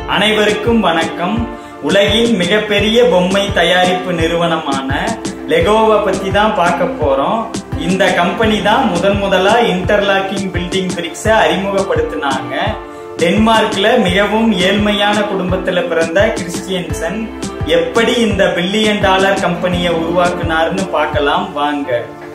அனைவருக்கும் வணக்கம். உலகின் மிகப்பெரிய பொம்மை தயாரிப்பு நிறுவனமான லெகோவை பத்தி தான் பார்க்க போறோம். இந்த கம்பெனி தான் முதலா இன்டர்லாக்கிங் பில்டிங் பிரிக்ஸை அறிமுகப்படுத்தினாங்க. டென்மார்க்ல மிகவும் ஏழ்மையான குடும்பத்துல பிறந்த கிறிஸ்டியன்சன் எப்படி இந்த $1 பில்லியன் கம்பெனியை உருவாக்குனார்னு பார்க்கலாம் வாங்க.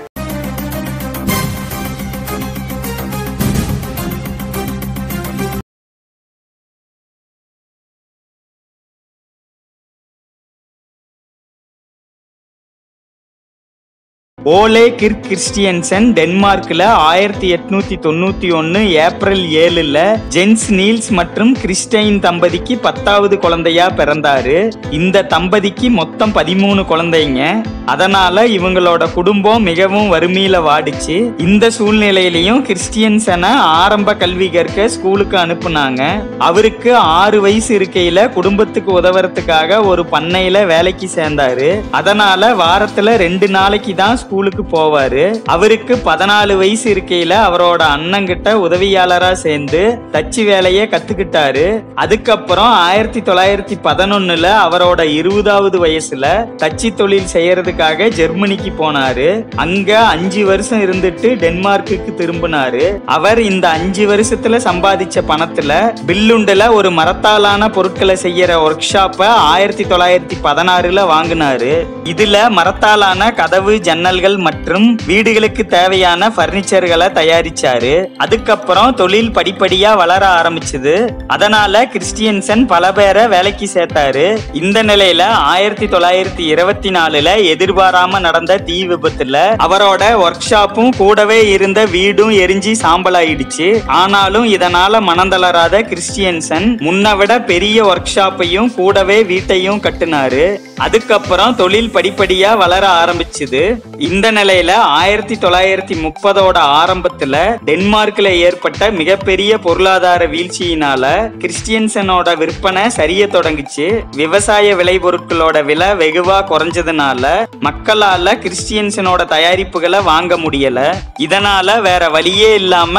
ஓலே கிர்க் கிறிஸ்டியன்சன் டென்மார்க்ல 1891 ஏப்ரல் 7 ஜென்ஸ் நீல்ஸ் மற்றும் கிறிஸ்டைன் தம்பதிக்கு 10வது குழந்தையா பிறந்தாரு. இந்த தம்பதிக்கு மொத்தம் 13 குழந்தைங்க. அதனால இவங்களோட குடும்பம் மிகவும் வறுமையில வாடிச்சு. இந்த சூழ்நிலையிலையும் கிறிஸ்டியன்சனை ஆரம்ப கல்வி கற்க ஸ்கூலுக்கு அனுப்புனாங்க. அவருக்கு 6 வயசு இருக்கையில குடும்பத்துக்கு உதவுறதுக்காக ஒரு பண்ணையில வேலைக்கு சேர்ந்தாரு. அதனால வாரத்துல 2 நாளைக்கு தான் ஸ்கூலுக்கு போவாரு. அவருக்கு 14 வயசு இருக்கையில அவரோட அண்ணங்கிட்ட உதவியாளரா சேர்ந்து தச்சு வேலையை கத்துக்கிட்டாரு. அதுக்கப்புறம் 1911 அவரோட 20வது வயசுல தச்சு தொழில் செய்யறதுக்காக ஜெர்மனிக்கு போனாரு. அங்க 5 வருஷம் இருந்துட்டு டென்மார்க்குக்கு திரும்பினாரு. அவர் இந்த 5 வருஷத்துல சம்பாதிச்ச பணத்துல பில்லுண்டுல ஒரு மரத்தாலான பொருட்களை செய்யற ஒர்க் ஷாப்பை 1916 வாங்கினாரு. இதுல மரத்தாலான கதவு, ஜன்னல்கள் மற்றும் வீடுகளுக்கு தேவையான பர்னிச்சர்களை தயாரிச்சாரு. அதுக்கப்புறம் தொழில் படிப்படியா வளர ஆரம்பிச்சது. அதனால கிறிஸ்டியன்சன் பல பேரை வேலைக்கு சேர்த்தாரு. இந்த நிலையில 1924 எதிர்பாராம நடந்த தீ விபத்துல அவரோட ஒர்க் ஷாப்பும் கூடவே இருந்த வீடும் எரிஞ்சு சாம்பலாயிடுச்சு. ஆனாலும் இதனால மனந்தளராத கிறிஸ்டியன்சன் முன்ன விட பெரிய ஒர்க் ஷாப்பையும் கூடவே வீட்டையும் கட்டினாரு. அதுக்கப்புறம் தொழில் படிப்படியா வளர ஆரம்பிச்சது. இந்த நிலையில 1930 ஆரம்பத்துல டென்மார்க்ல ஏற்பட்ட மிகப்பெரிய பொருளாதார வீழ்ச்சியினால கிறிஸ்டியன்சனோட விற்பனை சரிய தொடங்குச்சு. விவசாய விளைபொருட்களோட விலை வெகுவா குறைஞ்சதுனால மக்களால கிறிஸ்டியன்சனோட தயாரிப்புகளை வாங்க முடியல. இதனால வேற வழியே இல்லாம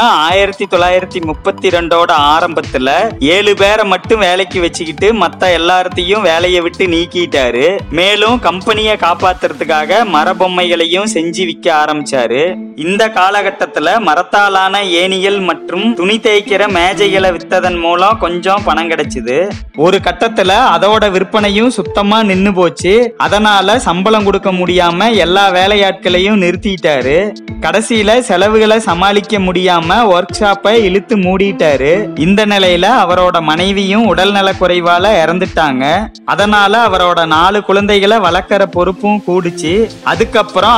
1932 ஆரம்பத்துல 7 பேரை மட்டும் வேலைக்கு வச்சுக்கிட்டு மத்த எல்லாத்தையும் வேலையை விட்டு நீக்கிட்டாரு. மேலும் கம்பெனியை காப்பாத்துறதுக்காக மரபொம்மைகளையும் செஞ்சு விற்க ஆரம்பிச்சாரு. இந்த காலகட்டத்துல மரத்தாலான ஏணிகள் மற்றும் துணி தேய்க்கிற மேஜைகளை வித்ததன் மூலம் கொஞ்சம் பணம் கிடைச்சது. ஒரு கட்டத்துல அதோட விற்பனையும் சுத்தமா நின்னு போச்சு. அதனால சம்பளம் கொடுக்க முடியாம எல்லா வேலையாட்களையும் நிறுத்திட்டாரு. கடைசியில செலவுகளை சமாளிக்க முடியாம ஒர்க் ஷாப்பை இழுத்து மூடிட்டாரு. இந்த நிலையில அவரோட மனைவியும் உடல்நல குறைவால இறந்துட்டாங்க. அதனால அவரோட 4 குழந்தைகளை வளர்க்கிற பொறுப்பும் கூடுச்சு. அதுக்கப்புறம்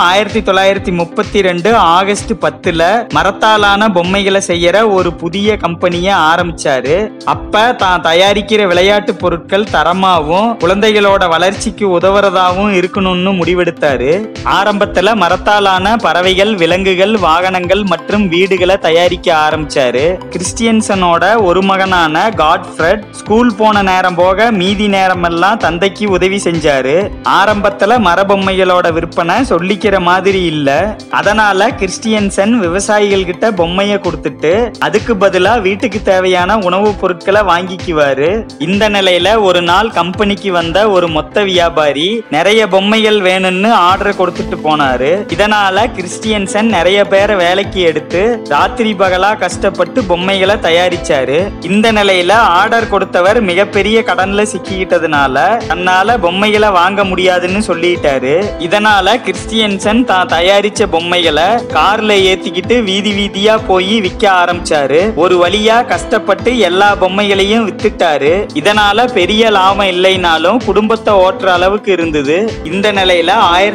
1932 ஆகஸ்ட் 10 மரத்தாலான பொம்மைகளை செய்யற ஒரு புதிய கம்பெனியை ஆரம்பிச்சாரு. அப்ப தான் தயாரிக்கிற விளையாட்டு பொருட்கள் தரமாவும் குழந்தைகளோட வளர்ச்சிக்கு உதவுறதாவும் இருக்கணும்னு முடிவெடுத்தாரு. ஆரம்பத்துல மரத்தாலான பறவைகள், விலங்குகள், வாகனங்கள் மற்றும் வீடுகளை தயாரிக்க ஆரம்பிச்சாரு. கிறிஸ்டியன்சனோட ஒரு மகனான காட்ஃப்ரெட் ஸ்கூல் போன நேரம் போக மீதி நேரம் எல்லாம் தந்தைக்கு உதவி செஞ்சாரு. ஆரம்பத்துல மரபொம்மைகளோட விற்பனை சொல்லிக்கிற மாதிரி இல்ல. அதனால கிறிஸ்டியன்சன் விவசாயிகள் கிட்ட பொம்மையை கொடுத்துட்டு அதுக்கு பதிலா வீட்டுக்கு தேவையான உணவுப் பொருட்களை வாங்கிக்குவாரு. இந்த நிலையில ஒரு நாள் கம்பெனிக்கு வந்த ஒரு மொத்த வியாபாரி நிறைய பொம்மைகள் வேணும்னு ஆர்டர் கொடுத்துட்டு போனாரு. இதனால கிறிஸ்டியன்சன் நிறைய பேரை வேலைக்கு எடுத்து ராத்திரி பகலா கஷ்டப்பட்டு பொம்மைகளை தயாரிச்சாரு. இந்த நிலையில ஆர்டர் கொடுத்தவர் மிகப்பெரிய கடன்ல சிக்கிக்கிட்டதுனால தன்னால பொம்மைகளை வாங்க முடியாதுன்னு சொல்லிட்டாரு. இதனால கிறிஸ்டியன்சன் தான் தயாரிச்ச பொம்மைகளை கார்ல ஏத்திக்கிட்டு வீதி வீதியா போய் விற்க ஆரம்பிச்சாரு. ஒரு வழியா கஷ்டப்பட்டு எல்லா பொம்மைகளையும் வித்துட்டாரு. இதனால பெரிய லாபம் இல்லைனாலும் குடும்பத்தை ஓட்டுற அளவுக்கு இருந்தது. இந்த நிலையில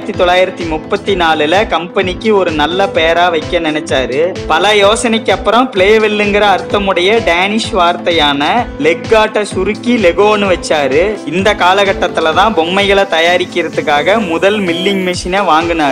1934 கம்பெனிக்கு ஒரு நல்ல பெயரா வைக்க நினைச்சாரு. பல யோசனைக்கு அப்புறம் பிளேவெல்லுங்கிற அர்த்தமுடைய டேனிஷ் வார்த்தையான லெக்காட்ட சுருக்கி லெகோன்னு வச்சாரு. இந்த காலகட்டத்துல தான் பொம்மைகளை தயாரிக்கிறதுக்காக முதல் மில்லிங் மெஷினை வாங்கினாரு.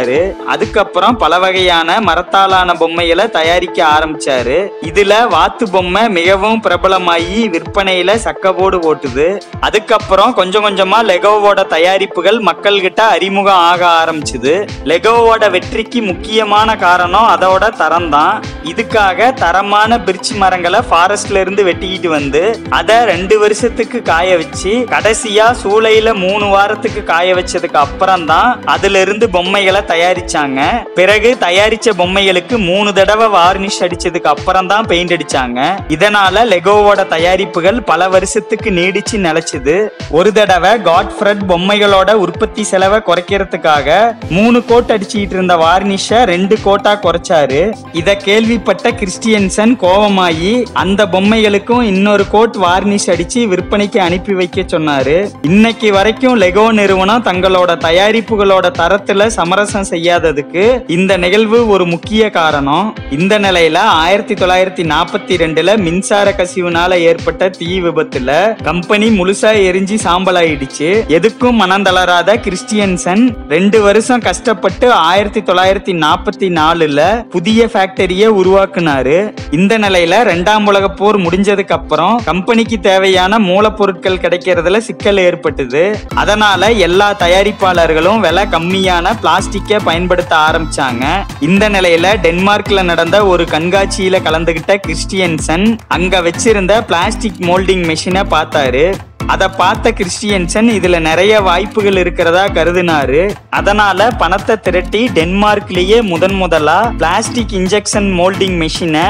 கத்துக்கிட்டாரு. அதுக்கப்புறம் பல வகையான மரத்தாலான பொம்மைகளை தயாரிக்க ஆரம்பிச்சாரு. இதுல வாத்து பொம்மை மிகவும் பிரபலமாயி விற்பனையில சக்கபோடு ஓட்டுது. அதுக்கப்புறம் கொஞ்சம் கொஞ்சமா லெகோவோட தயாரிப்புகள் மக்கள் கிட்ட அறிமுகம் ஆக ஆரம்பிச்சுது. லெகோவோட வெற்றிக்கு முக்கியமான காரணம் அதோட தரம் தான். இதுக்காக தரமான பிரிட்ஜ் மரங்களை ஃபாரஸ்ட்ல இருந்து வெட்டிக்கிட்டு வந்து அதை 2 வருஷத்துக்கு காய வச்சு கடைசியா சூளையில 3 வாரத்துக்கு காய வச்சதுக்கு அப்புறம் தான் அதுல இருந்து பொம்மைகளை தயாரிச்சாங்க. பிறகு தயாரிச்ச பொம்மைகளுக்கு 3 தடவை வார்னிஷ் அடிச்சதுக்கு அப்புறம் தான் பெயிண்ட் அடிச்சாங்க. இதனால லெகோவோட தயாரிப்புகள் பல வருஷத்துக்கு நீடிச்சு நிலைச்சுது. ஒரு தடவை காட்ஃப்ரெட் பொம்மைகளோட உற்பத்தி செலவை குறைக்கிறதுக்காக 3 கோட் அடிச்சுட்டு இருந்த வார்னிஷ 2 கோட்டா குறைச்சாரு. இத கேள்விப்பட்ட கிறிஸ்டியன்சன் கோபமாயி அந்த பொம்மைகளுக்கும் இன்னொரு கோட் வார்னிஷ் அடிச்சு விற்பனைக்கு அனுப்பி வைக்க சொன்னாரு. இன்னைக்கு வரைக்கும் லெகோ நிறுவனம் தங்களோட தயாரிப்புகளோட தரத்துல சமரசம் செய்யாததுக்கு இந்த நிகழ்வு ஒரு முக்கிய காரணம். இந்த நிலையில 1942ல மின்சார கசிவுனால ஏற்பட்ட தீ விபத்துல கம்பெனி முழுசா எரிஞ்சு சாம்பலாயிடுச்சு. எதுக்கும் மனம் தளராத கிறிஸ்டியன்சன் 2 வருஷம் கஷ்டப்பட்டு 1944ல புதிய ஃபேக்டரிய உருவாக்குனாரு. இந்த நிலையில 2ஆம் உலக போர் முடிஞ்சதுக்கு அப்புறம் கம்பெனிக்கு தேவையான மூலப்பொருட்கள் கிடைக்கிறதுல சிக்கல் ஏற்பட்டது. அதனால எல்லா தயாரிப்பாளர்களும் விலை கம்மியான பிளாஸ்டிக்கை பயன்படுத்த ஆரம்பிச்சாங்க. இந்த நிலையில டென்மார்க்ல நடந்த ஒரு கண்காட்சியில கலந்துகிட்ட கிறிஸ்டியன்சன் அங்க வச்சிருந்த பிளாஸ்டிக் மோல்டிங் மெஷினை பார்த்தாரு. அதை பார்த்த கிறிஸ்டியன்சன் இதுல நிறைய வாய்ப்புகள் இருக்கிறதா கருதினாரு. அதனால பணத்தை திரட்டி டென்மார்க்லயே முதலா பிளாஸ்டிக் இன்ஜெக்ஷன் மோல்டிங் மெஷினை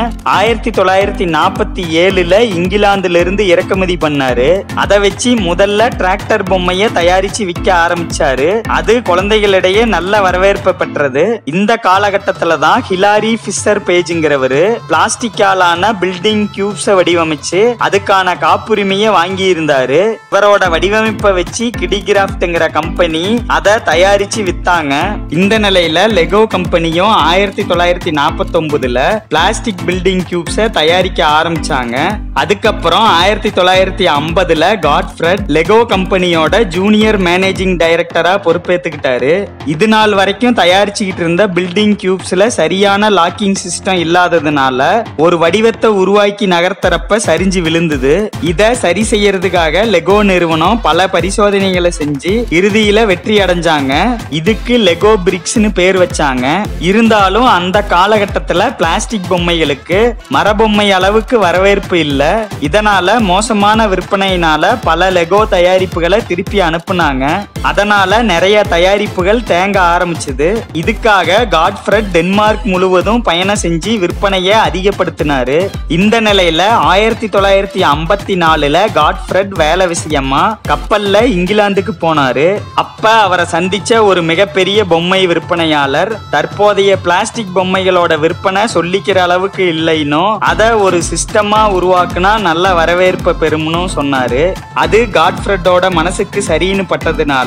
1947ல இங்கிலாந்துல இருந்து இறக்குமதி பண்ணாரு. அதை வச்சு முதல்ல டிராக்டர் பொம்மையை தயாரிச்சு விற்க ஆரம்பிச்சாரு. அது குழந்தைகளிடையே நல்ல வரவேற்பை பெற்றது. இந்த காலகட்டத்துல தான் ஹிலாரி ஃபிஷர் பேஜ்ங்கிறவரு பிளாஸ்டிக்காலான பில்டிங் கியூப்ஸை வடிவமைச்சு அதுக்கான காப்புரிமையை வாங்கி இருந்தாரு. இவரோட வடிவமைப்பை வச்சு கிடிகிராஃப்ட்ங்கிற கம்பெனி அதை தயாரிச்சு வித்தாங்க. இந்த நிலையில லெகோ கம்பெனியும் 1949ல பிளாஸ்டிக் பில்டிங் கியூப்ஸை தயாரிக்க ஆரம்பிச்சாங்க. அதுக்கப்புறம் 1950ல காட்ஃப்ரெட் லெகோ கம்பெனியோட ஜூனியர் மேனேஜிங் டைரக்டரா பொறுப்பேற்றுக்கிட்டாரு. இது நாள் வரைக்கும் தயாரிச்சுக்கிட்டு இருந்த பில்டிங் கியூப்ஸ்ல சரியான லாக்கிங் சிஸ்டம் இல்லாததுனால ஒரு வடிவத்தை உருவாக்கி நகர்த்தறப்ப சரிஞ்சு விழுந்தது. இதை சரி செய்யறதுக்காக லெகோ நிறுவனம் பல பரிசோதனைகளை செஞ்சு இறுதியில வெற்றி அடைஞ்சாங்க. இதுக்கு லெகோ பிரிக்ஸ்னு பேர் வச்சாங்க. இருந்தாலும் அந்த காலகட்டத்துல பிளாஸ்டிக் பொம்மைகளுக்கு மரபொம்மை அளவுக்கு வரவேற்பு இல்ல. இதனால மோசமான விற்பனையினால பல லெகோ தயாரிப்புகளை திருப்பி அனுப்புனாங்க. அதனால நிறைய தயாரிப்புகள் தேங்க ஆரம்பிச்சது. இதுக்காக காட்ஃப்ரெட் டென்மார்க் முழுவதும் பயணம் செஞ்சு விற்பனையை அதிகப்படுத்தினாரு. இந்த நிலையில 1954ல காட்ஃப்ரெட் வேலை விஷயமா கப்பல்ல இங்கிலாந்துக்கு போனாரு. அப்ப அவரை சந்திச்ச ஒரு மிகப்பெரிய பொம்மை விற்பனையாளர் தற்போதைய பிளாஸ்டிக் பொம்மைகளோட விற்பனை சொல்லிக்கிற அளவுக்கு இல்லைன்னு அத ஒரு சிஸ்டமா உருவாக்குனா நல்ல வரவேற்பை பெறும்னு சொன்னாரு. அது காட்ஃப்ரெட்டோட மனசுக்கு சரின்னு பட்டதுனால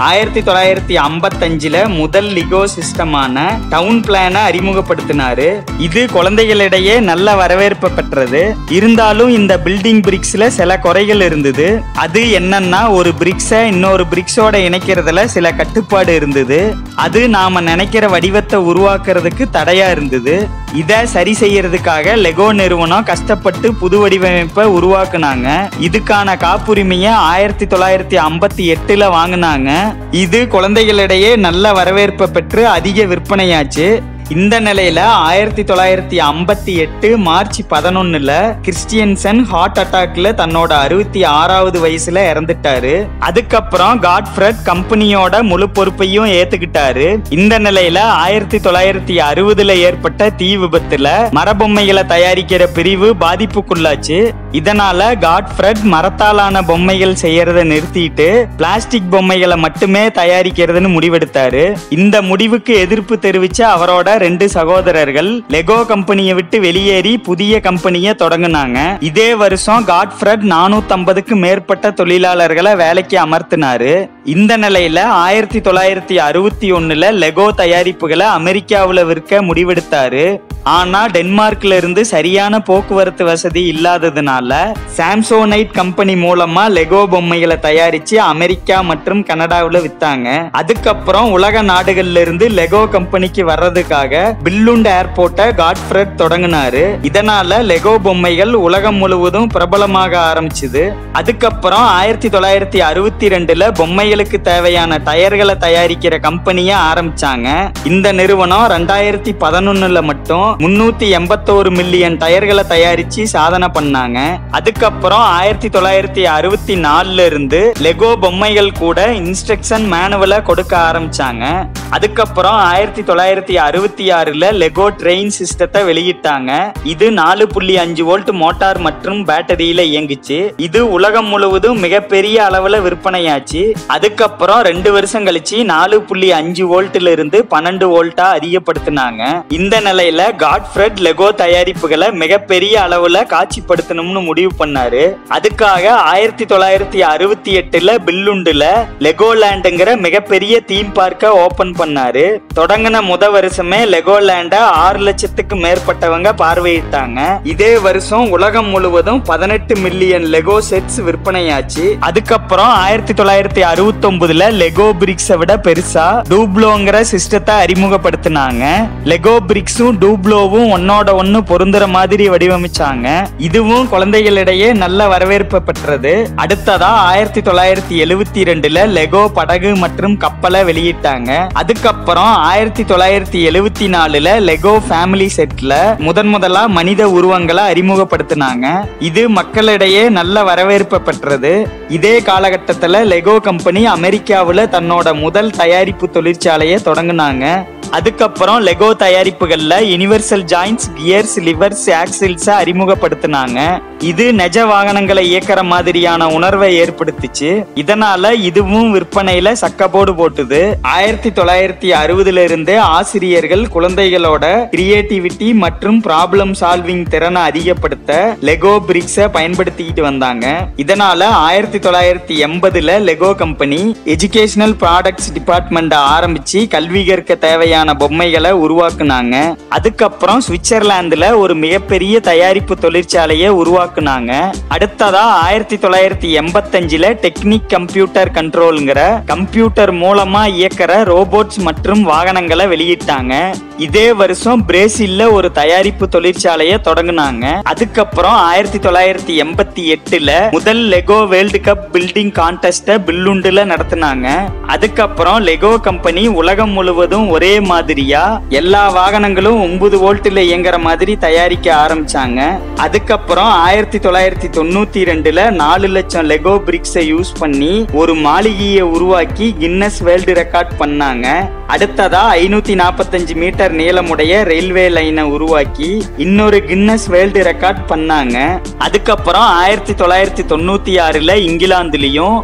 1955ல முதல் லிகோ சிஸ்டமான டவுன் பிளான அறிமுகப்படுத்தினாரு. இது குழந்தைகளிடையே நல்ல வரவேற்பை பெற்றது. இருந்தாலும் இந்த பில்டிங் பிரிக்ஸ்ல சில குறைகள் இருந்தது. அது என்னன்னா ஒரு பிரிக்ஸை இன்னொரு பிரிக்ஸோட இணைக்கிறதுல சில கட்டுப்பாடு இருந்தது. அது நாம நினைக்கிற வடிவத்தை உருவாக்குறதுக்கு தடையா இருந்தது. இதை சரி செய்யறதுக்காக லெகோ நிறுவனம் கஷ்டப்பட்டு புது வடிவமைப்பை உருவாக்குனாங்க. இதுக்கான காப்புரிமையை 1958ல வாங்கினாங்க. இது குழந்தைகளிடையே நல்ல வரவேற்பை பெற்று அதிக விற்பனையாச்சு. இந்த நிலையில 1958 மார்ச் 11ல கிறிஸ்டியன்சன் ஹார்ட் அட்டாக்ல தன்னோட 66வது வயசுல இறந்துட்டாரு. அதுக்கப்புறம் காட்ஃப்ரெட் கம்பெனியோட முழு பொறுப்பையும் ஏத்துக்கிட்டாரு. இந்த நிலையில 1960ல ஏற்பட்ட தீ விபத்துல மரபொம்மைகளை தயாரிக்கிற பிரிவு பாதிப்புக்குள்ளாச்சு. இதனால காட்ஃப்ரெட் மரத்தாலான பொம்மைகள் செய்யறத நிறுத்திட்டு பிளாஸ்டிக் பொம்மைகளை மட்டுமே தயாரிக்கிறதுன்னு முடிவெடுத்தாரு. இந்த முடிவுக்கு எதிர்ப்பு தெரிவிச்ச அவரோட 2 சகோதரர்கள் லெகோ கம்பெனியை விட்டு வெளியேறி புதிய கம்பெனியை தொடங்கினாங்க. இதே வருஷம் காட்ஃப்ரெட் 450க்கு மேற்பட்ட தொழிலாளர்களை வேலைக்கு அமர்த்தினாரு. இந்த நிலையில 1961ல லெகோ தயாரிப்புகளை அமெரிக்காவுல விற்க முடிவெடுத்தாரு. ஆனா டென்மார்க்ல இருந்து சரியான போக்குவரத்து வசதி இல்லாததுனால சாம்சோனைட் கம்பெனி மூலமா லெகோ பொம்மைகளை தயாரிச்சு அமெரிக்கா மற்றும் கனடாவுல வித்தாங்க. அதுக்கப்புறம் உலக நாடுகள்ல இருந்து லெகோ கம்பெனிக்கு வர்றதுக்காக பில்லுண்ட் ஏர்போர்ட்டை காட்ஃப்ரெட் தொடங்கினாரு. இதனால லெகோ பொம்மைகள் உலகம் முழுவதும் பிரபலமாக ஆரம்பிச்சுது. அதுக்கப்புறம் 1962ல பொம்மைகளுக்கு தேவையான டயர்களை தயாரிக்கிற கம்பெனியை ஆரம்பிச்சாங்க. இந்த நிறுவனம் 2011ல மட்டும் 381 மில்லியன் டயர்களை தயாரிச்சு சாதனை பண்ணாங்க. அதுக்கப்புறம் 1964ல இருந்து லெகோ பொம்மைகள் கூட இன்ஸ்ட்ரக்ஷன் மேனுவலை கொடுக்க ஆரம்பிச்சாங்க. அதுக்கப்புறம் 1966ல லெகோ ட்ரெயின் சிஸ்டத்தை வெளியிட்டாங்க. இது 4.5 வோல்ட் மோட்டார் மற்றும் பேட்டரியில இயங்குச்சு. இது உலகம் முழுவதும் மிகப்பெரிய அளவுல விற்பனையாச்சு. அதுக்கப்புறம் 2 வருஷம் கழிச்சு 4.5 வோல்ட்ல இருந்து 12 வோல்ட்டா அதிகப்படுத்தினாங்க. இந்த நிலையில காட்ஃப்ரெட் லெகோ தயாரிப்புகளை மிகப்பெரிய அளவுல காட்சிப்படுத்தணும்னு முடிவு பண்ணாரு. அதுக்காக 1968ல பில்லுண்டுல லெகோலேண்டுங்கிற மிகப்பெரிய தீம் பார்க்க ஓபன் பண்ணாரு. தொடங்கின வருஷமே லெகோலேண்ட 6 லட்சத்துக்கு மேற்பட்டவங்க பார்வையிட்டாங்க. இதே வருஷம் உலகம் முழுவதும் 18 மில்லியன் லெகோ செட்ஸ் விற்பனையாச்சு. அதுக்கப்புறம் 1969ல லெகோ பிரிக்ஸை விட பெருசா டூப்ளோங்கிற சிஸ்டத்தை அறிமுகப்படுத்தினாங்க. லெகோ பிரிக்ஸும் டூப்ளோவும் ஒன்னோட ஒன்னு பொருந்துற மாதிரி வடிவமைச்சாங்க. இதுவும் குழந்தைகளிடையே நல்ல வரவேற்பு பெற்றது. அடுத்ததா 1972ல லெகோ படகு மற்றும் கப்பலை வெளியிட்டாங்க. அதுக்கப்புறம் 1974ல லெகோ ஃபேமிலி செட்ல முதலா மனித உருவங்களை அறிமுகப்படுத்தினாங்க. இது மக்களிடையே நல்ல வரவேற்பு பெற்றது. இதே காலகட்டத்தில் லெகோ கம்பெனி அமெரிக்காவில் தன்னோட முதல் தயாரிப்பு தொழிற்சாலையை தொடங்கினாங்க. அதுக்கப்புறம் லெகோ தயாரிப்புகள்ல universal joints, gears, levers, axles அறிமுகப்படுத்தினாங்க. இது நிஜ வாகனங்களை இயக்கிற மாதிரியான உணர்வை ஏற்படுத்திச்சு. இதனால இதுவும் விற்பனையில சக்கப்போடு போட்டுது. 1960ல இருந்தே ஆசிரியர்கள் குழந்தைகளோட கிரியேட்டிவிட்டி மற்றும் ப்ராப்ளம் சால்விங் திறனை அதிகப்படுத்த லெகோ பிரிக்ஸை பயன்படுத்திக்கிட்டு வந்தாங்க. இதனால 1980ல Lego company educational products department ஆரம்பிச்சு கல்வி கற்க தேவையான பொம்மைகளை உருவாக்குனாங்க. அதுக்கப்புறம் சுவிட்சர்லாந்துல ஒரு மிகப்பெரிய தயாரிப்பு தொழிற்சாலையை உருவாக்குனாங்க. அடுத்ததா 1985ல டெக்னிக் கம்ப்யூட்டர் கண்ட்ரோல்ங்கிற கம்ப்யூட்டர் மூலமா இயக்கிற ரோபோட்ஸ் மற்றும் வாகனங்களை வெளியிட்டாங்க. இதே வருஷம் பிரேசில்ல ஒரு தயாரிப்பு தொழிற்சாலையை தொடங்கினாங்க. அதுக்கப்புறம் 1988ல முதல் Lego world cup building contest பில்லுண்டுல நடத்தினாங்க. அதுக்கப்புறம் லெகோ கம்பெனி உலகம் முழுவதும் ஒரே மாதிரியா எல்லா வாகனங்களும் 9 வோல்ட்ல இயங்குற மாதிரி தயாரிக்க ஆரம்பிச்சாங்க. அதுக்கப்புறம் 1992ல 4 லட்சம் லெகோ பிரிக்ஸை யூஸ் பண்ணி ஒரு மாளிகையை உருவாக்கி கின்னஸ் வேர்ல்டு ரெக்கார்ட் பண்ணாங்க. அடுத்ததா 545 மீட்டர் நீளமுடைய ரயில்வே லைனை உருவாக்கி இன்னொரு கின்னஸ் வேர்ல்டு ரெக்கார்ட் பண்ணாங்க. அதுக்கப்புறம் 1996ல இங்கிலாந்துலயும்,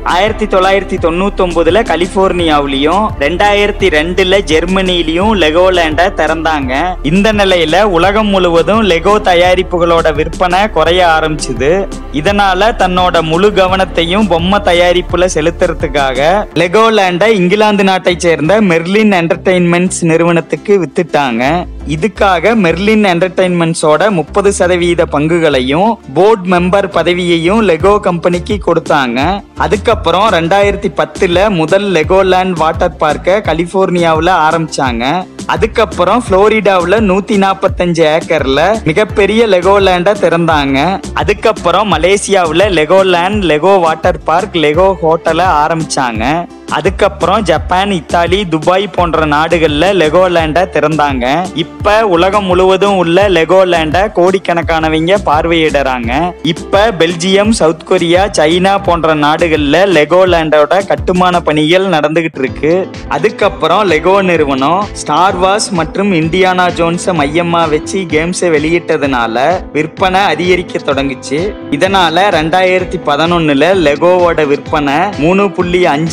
1999ல கலிபோர்னியாவிலையும், 2002ல ஜெர்மனிலையும் லெகோலேண்ட திறந்தாங்க. இந்த நிலையில உலகம் முழுவதும் லெகோ தயாரிப்புகளோட விற்பனை குறைய ஆரம்பிச்சுது. இதனால தன்னோட முழு கவனத்தையும் பொம்மை தயாரிப்புல செலுத்துறதுக்காக லெகோலேண்ட இங்கிலாந்து நாட்டை சேர்ந்த மெர்லின் என்டர்டெயின்மெண்ட்ஸ் நிறுவனத்துக்கு வித்துட்டாங்க. இதுக்காக மெர்லின் என்டர்டெயின்மெண்ட்ஸோட 30% பங்குகளையும் போர்ட் மெம்பர் பதவியையும் லெகோ கம்பெனிக்கு கொடுத்தாங்க. அதுக்கப்புறம் 2010ல முதல் லெகோலேண்ட் வாட்டர் பார்க்க கலிபோர்னியாவில் ஆரம்பிச்சாங்க. அதுக்கப்புறம் புளோரிடாவில் 145 ஏக்கர்ல மிகப்பெரிய லெகோலேண்ட திறந்தாங்க. அதுக்கப்புறம் மலேசியாவில் Legoland, Lego water park, Lego ஹோட்டலை ஆரம்பிச்சாங்க. அதுக்கப்புறம் ஜப்பான், இத்தாலி, துபாய் போன்ற நாடுகள்ல லெகோலேண்ட திறந்தாங்க. இப்ப உலகம் முழுவதும் உள்ள லெகோலேண்ட கோடிக்கணக்கானவங்க பார்வையிடறாங்க. இப்ப பெல்ஜியம், சவுத் கொரியா, சைனா போன்ற நாடுகள்ல லெகோலேண்டோட கட்டுமான பணிகள் நடந்துகிட்டு இருக்கு. அதுக்கப்புறம் லெகோ நிறுவனம் ஸ்டார் வார்ஸ் மற்றும் இண்டியானா ஜோன்ஸை மையமா வச்சு கேம்ஸை வெளியிட்டதுனால விற்பனை அதிகரிக்க தொடங்குச்சு. இதனால 2011ல லெகோவோட விற்பனை $3.5 பில்லியன்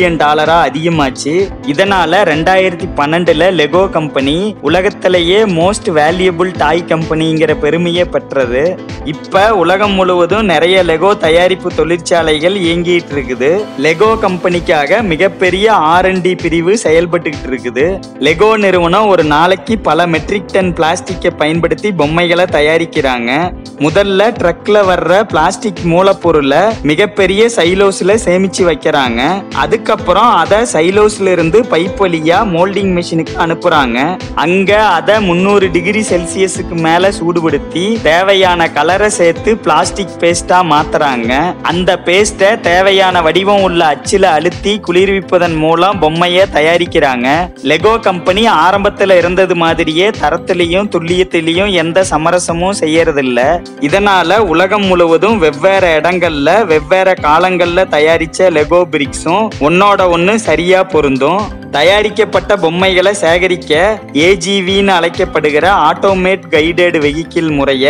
பில்லியன் டாலரா அதிகமாச்சு. இதனால 2012 லெகோ கம்பெனி உலகத்திலேயே மோஸ்ட் வேல்யூபிள் டாய் கம்பெனிங்கிற பெருமையை பெற்றது. இப்ப உலகம் முழுவதும் நிறைய லெகோ தயாரிப்பு தொழிற்சாலைகள் இயங்கிட்டு இருக்குது. லெகோ கம்பெனிக்காக மிகப்பெரிய R&D பிரிவு செயல்பட்டுக்கிட்டு இருக்குது. லெகோ நிறுவனம் ஒரு நாளைக்கு பல மெட்ரிக் டன் பிளாஸ்டிக்கை பயன்படுத்தி பொம்மைகளை தயாரிக்கிறாங்க. முதல்ல ட்ரக்ல வர்ற பிளாஸ்டிக் மூலப்பொருளை மிகப்பெரிய சைலோஸ்ல சேமிச்சு வைக்கிறாங்க. அதுக்கப்புறம் அதை சைலோஸ்ல இருந்து பைப் வழியா மோல்டிங் மெஷினுக்கு அனுப்புறாங்க. அங்க அதை 300 டிகிரி செல்சியஸுக்கு மேல சூடுபடுத்தி தேவையான கலரை சேர்த்து பிளாஸ்டிக் பேஸ்டா மாத்துறாங்க. அந்த பேஸ்ட தேவையான வடிவம் உள்ள அச்சுல அழுத்தி குளிர்விப்பதன் மூலம் பொம்மையை தயாரிக்கிறாங்க. லெகோ கம்பெனி ஆரம்பத்துல இருந்தது மாதிரியே தரத்திலையும் துல்லியத்திலையும் எந்த சமரசமும் செய்யறதில்ல. இதனால உலகம் முழுவதும் வெவ்வேறு இடங்கள்ல வெவ்வேறு காலங்கள்ல தயாரிச்ச லெகோ பிரிக்ஸும் ஒன்னோட ஒன்னு சரியா பொருந்தும். தயாரிக்கப்பட்ட பொம்மைகளை சேகரிக்க AGVன்னு அழைக்கப்படுகிற ஆட்டோமேட் கைடட் வெஹிக்கிள் முறைய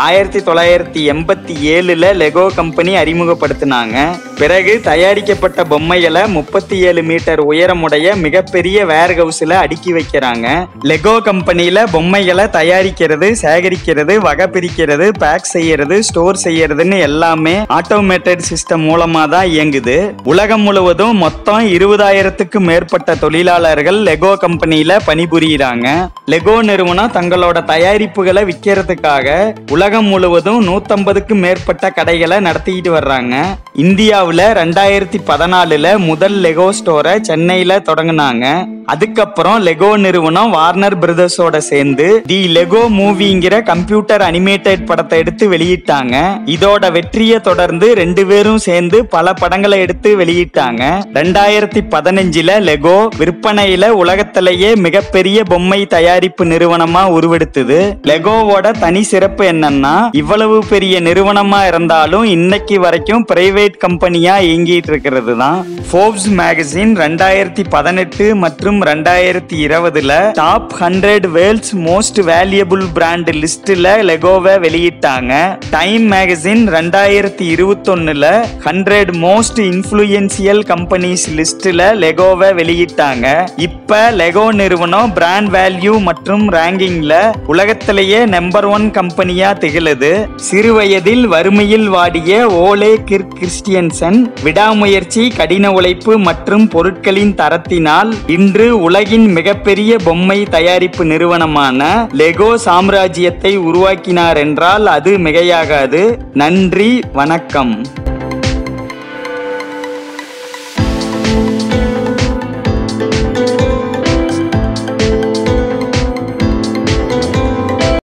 1987 லெகோ கம்பெனி அறிமுகப்படுத்தினாங்க. பிறகு தயாரிக்கப்பட்ட பொம்மைகளை 37 மீட்டர் உயரமுடைய மிகப்பெரிய வேர்ஹவுஸ்ல அடுக்கி வைக்கிறாங்க. லெகோ கம்பெனியில பொம்மைகளை தயாரிக்கிறது, சேகரிக்கிறது, வகை பிரிக்கிறது, பேக் செய்யறது, ஸ்டோர் செய்யறதுன்னு எல்லாமே ஆட்டோமேட்டட் சிஸ்டம் மூலமா தான் இயங்குது. உலகம் முழுவதும் மொத்தம் 20,000க்கும் மேற்பட்ட தொழிலாளர்கள் லெகோ கம்பெனியில பணிபுரியுறாங்க. லெகோ நிறுவனம் தங்களோட தயாரிப்புகளை விற்கிறதுக்காக உலகம் முழுவதும் 150க்கும் மேற்பட்ட கடைகளை நடத்திட்டு வர்றாங்க. இந்தியாவில் 2014 முதல் லெகோ ஸ்டோரை சென்னையில தொடங்கினாங்க. அதுக்கப்புறம் லெகோ நிறுவனம் வார்னர் பிரதர்ஸோட சேர்ந்து தி லெகோ மூவிங்கிற கம்ப்யூட்டர் அனிமேட்டட் படத்தை எடுத்து வெளியிட்டாங்க. இதோட வெற்றியை தொடர்ந்து 2 பேரும் சேர்ந்து பல படங்களை எடுத்து வெளியிட்டாங்க. 2015 லெகோ விற்பனையில உலகத்திலேயே மிகப்பெரிய பொம்மை தயாரிப்பு நிறுவனமா உருவெடுத்தது. லெகோவோட தனி சிறப்பு என்னன்னா, இவ்வளவு பெரிய நிறுவனமா இருந்தாலும் இன்னைக்கு வரைக்கும் பிரைவேட் கம்பெனியா இயங்கிட்டு இருக்கிறது தான். ஃபோர்ப்ஸ் மேகசின் 2018 மற்றும் 2020 top 100 world's most valuable brand லிஸ்ட்ல லெகோவை வெளியிட்டாங்க. Time magazine 2021 100 most influential companies லிஸ்ட்ல லெகோவை வெளியிட்டாங்க. இப்ப லெகோ நிறுவனம் பிராண்ட் வேல்யூ மற்றும் ரேங்கிங்ல உலகத்திலேயே நம்பர் 1 கம்பெனியா திகழுது. சிறு வயதில் வறுமையில் வாடிய ஓலே கிறிஸ்டியன்சன் விடாமுயற்சி, கடின உழைப்பு மற்றும் பொருட்களின் தரத்தினால் இன்று உலகின் மிகப்பெரிய பொம்மை தயாரிப்பு நிறுவனமான லெகோ சாம்ராஜ்யத்தை உருவாக்கினார் என்றால் அது மிகையாகாது. நன்றி, வணக்கம்.